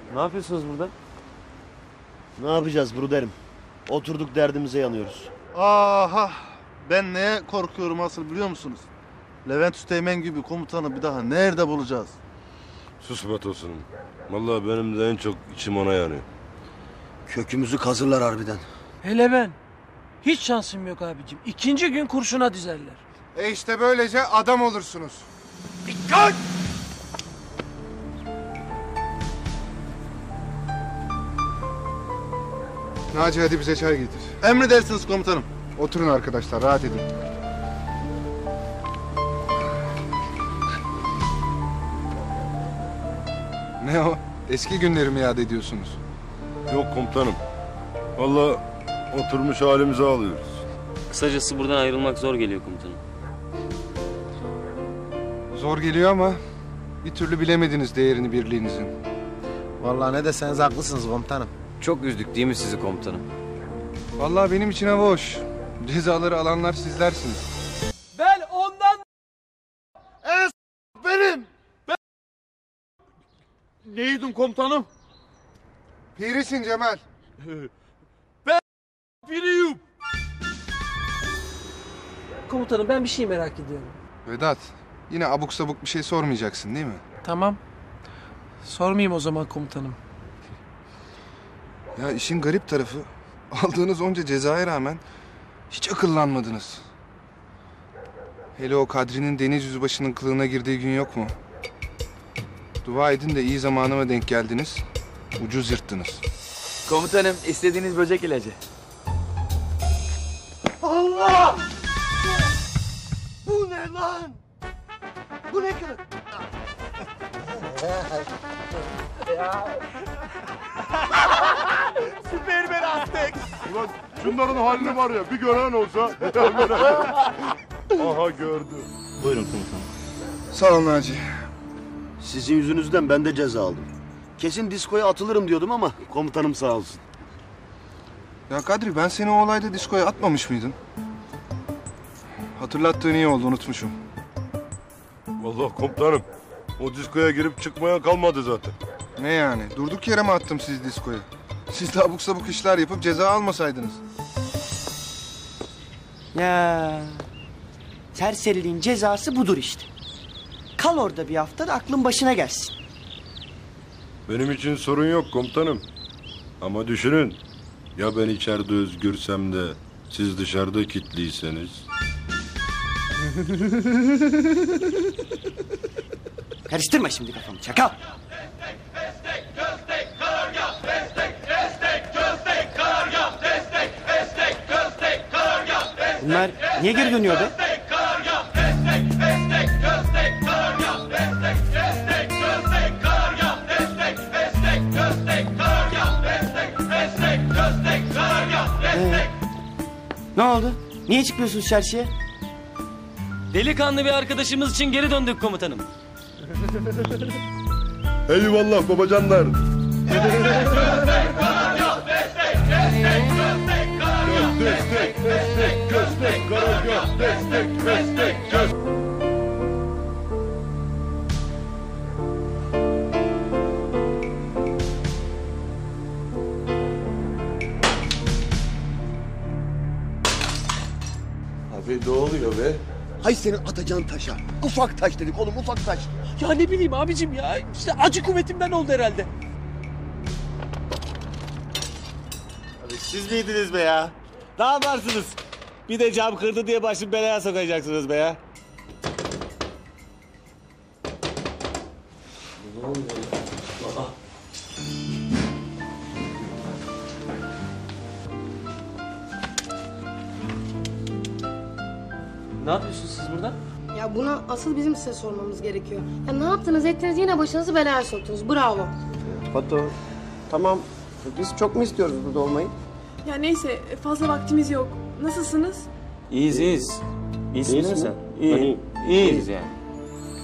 Ne yapıyorsunuz burada? Ne yapacağız derim. Oturduk derdimize yanıyoruz. Aha! Ben neye korkuyorum asıl biliyor musunuz? Levent Üsteğmen gibi komutanı bir daha nerede bulacağız? Sus be Tosun'um. Vallahi benim de en çok içim ona yanıyor. Kökümüzü kazırlar harbiden. Hele ben. Hiç şansım yok abicim. İkinci gün kurşuna dizerler. İşte böylece adam olursunuz. Dikkat! Naci hadi bize çay getir. Emredersiniz komutanım. Oturun arkadaşlar, rahat edin. Ne o? Eski günlerimi yad ediyorsunuz. Yok komutanım. Vallahi oturmuş halimize alıyoruz. Kısacası buradan ayrılmak zor geliyor komutanım. Zor geliyor ama bir türlü bilemediniz değerini birliğinizin. Vallahi ne deseniz haklısınız komutanım. Çok üzdük değil mi sizi komutanım? Vallahi benim için hava hoş. Cezaları alanlar sizlersiniz. Ben ondan... Benim! Neydim komutanım? Pirisin Cemal. Biriyim. Komutanım ben bir şey merak ediyorum. Vedat, yine abuk sabuk bir şey sormayacaksın değil mi? Tamam. Sormayayım o zaman komutanım. Ya işin garip tarafı, aldığınız onca cezaya rağmen hiç akıllanmadınız. Hele o Kadri'nin deniz yüzbaşının kılığına girdiği gün yok mu? Dua edin de iyi zamanıma denk geldiniz. Ucuz yırttınız. Komutanım istediğiniz böcek ilacı. Allah! Bu ne lan? Bu ne kadar? Süpermen Aztek. Ulan şunların halini var ya bir gören olsa. Aha gördü. Buyurun komutanım. Sağ ol Naci. Sizin yüzünüzden ben de ceza aldım. Kesin diskoya atılırım diyordum ama komutanım sağ olsun. Ya Kadri, ben seni o olayda diskoya atmamış mıydım? Hatırlattığın iyi oldu, unutmuşum. Vallahi komutanım. O diskoya girip çıkmaya kalmadı zaten. Ne yani? Durduk yere mi attım sizi diskoya? Siz de abuk sabuk işler yapıp ceza almasaydınız. Ya serseriliğin cezası budur işte. Kal orada bir hafta da aklın başına gelsin. Benim için sorun yok komutanım. Ama düşünün. Ya ben içeride özgürsem de siz dışarıda kilitliyseniz. Karıştırma şimdi kafamı çakal. Bunlar niye geri dönüyor be? Ne oldu? Niye çıkmıyorsunuz çarşıya? Delikanlı bir arkadaşımız için geri döndük komutanım. Eyvallah babacanlar. Abi ne oluyor be? Hay senin atacağın taşa. Ufak taş dedik oğlum, ufak taş. Ya ne bileyim abicim ya. İşte acı kuvvetimden oldu herhalde. Abi siz miydiniz be ya? Ne yaparsınız? Bir de cam kırdı diye başım belaya sokacaksınız be ya. Ne yapıyorsunuz siz burada? Ya buna asıl bizim size sormamız gerekiyor. Ya ne yaptınız ettiniz yine başınızı belaya soktunuz. Bravo. Batu, tamam. Biz çok mu istiyoruz burada olmayı? Ya neyse fazla vaktimiz yok. Nasılsınız? İyiyiz. İyisin değil mi sen? İyi. İyiyiz yani.